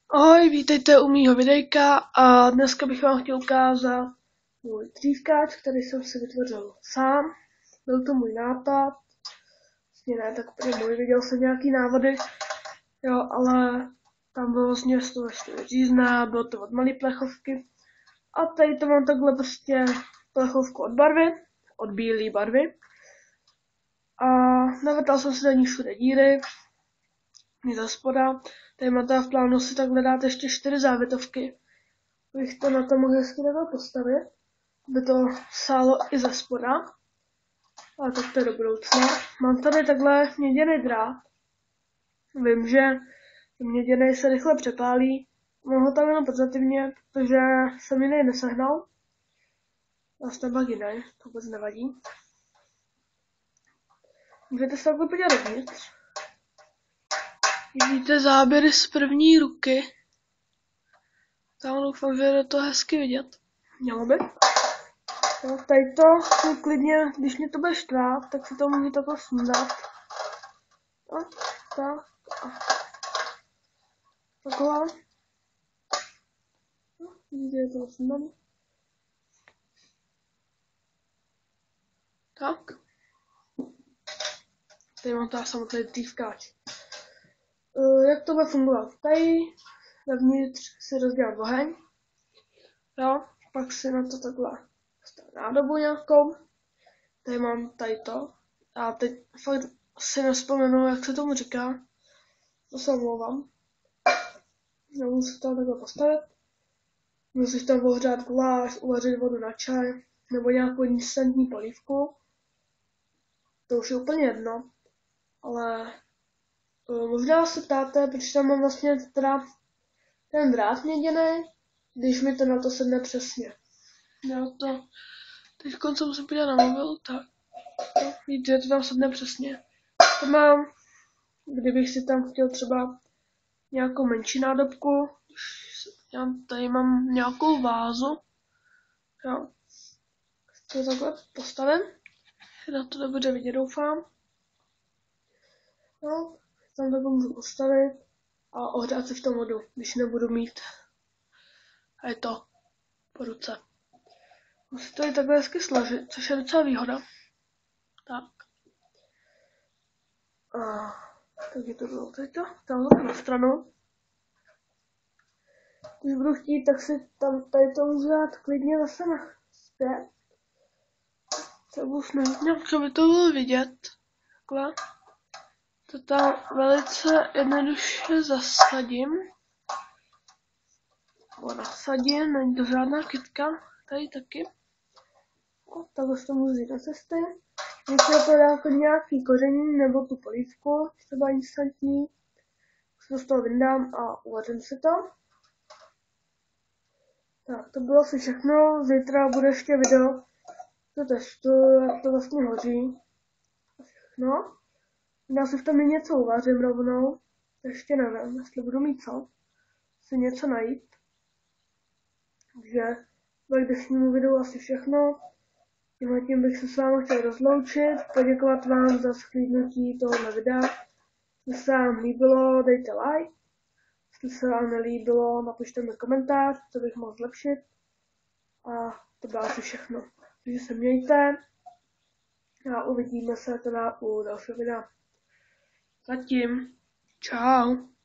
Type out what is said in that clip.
Ahoj, vítejte u mýho videjka a dneska bych vám chtěl ukázat můj dřívkáč, který jsem si vytvořil sám. Byl to můj nápad, vlastně ne tak úplně můj, viděl jsem nějaký návody, jo, ale tam bylo vlastně z toho ještě řízné, bylo to od malé plechovky. A tady to mám takhle prostě plechovku od barvy, od bílé barvy. A navrtal jsem si do ní všude díry, i ze spoda. Tady máte v plánu si takhle dát ještě 4 závětovky. Bych to na to mohl hezky takhle postavit, aby to sálo i ze spoda. Ale tak to je do budoucna. Mám tady takhle měděný drát. Vím, že měděný se rychle přepálí. Mám ho tam jenom portativně, protože jsem jiný nesehnal. Vlastně pak jiný, to vůbec nevadí. Můžete se takhle podívat dovnitř. Vidíte záběry z první ruky. Tam doufám, že je to hezky vidět. Mělo by. No, tady to klidně, když mě to bude štvát, tak si to můžu takhle sundat. No, tak. Takhle. No, vidíte, je to sundaný. Tak. Tady mám ta samotný dřívkáč. Jak to bude fungovat? Tady vevnitř si rozdělat oheň. Jo, pak si na to takhle nádobu nějakou. Tady mám tady to. A teď fakt si nevzpomenu, jak se tomu říká. To se omlouvám. Musím tam takhle postavit. Musíš tam ohřát guláš, uvařit vodu na čaj, nebo nějakou instantní polívku. To už je úplně jedno. Ale možná se ptáte, proč tam mám vlastně teda ten drát měděný, když mi to na to sedne přesně. Jo, to teď se musím podívat na mobil, tak. No, vidíte, že to tam sedne přesně. To mám, kdybych si tam chtěl třeba nějakou menší nádobku, já tady mám nějakou vázu, jo. To takhle postavím, na to nebude vidět, doufám. No, tam takhle můžu postavit a ohřát si v tom vodu, když nebudu mít. A je to po ruce. Musím to i takhle hezky složit, což je docela výhoda. Tak. Takže to bylo teďto, tamhle na stranu. Když budu chtít, tak si tam tady to můžu dát klidně zase na zpět. To budu snažit nějak, aby to bylo vidět. Takhle. To tam velice jednoduše zasadím. Nebo nasadím, není to žádná kytka. Tady taky. No, takhle to můžu jít na cesty. Když se to dá jako nějaký koření nebo tu polívku, třeba instantní, to z toho vyndám a uvařím si to. Tak, to bylo asi všechno. Zítra bude ještě video, to testuju, jak to vlastně hoří. No, já si v tom i něco uvařím rovnou. Ještě nevím, jestli budu mít co. Si něco najít. Takže v dnešnímu videu asi všechno. Tím bych se s vámi chtěl rozloučit, poděkovat vám za shlédnutí tohoto videa. Jestli se vám líbilo, dejte like. Jestli se vám nelíbilo, napište mi komentář, co bych mohl zlepšit. A to bylo asi všechno. Takže se mějte a uvidíme se teda u dalšího videa. Zatím. Čau.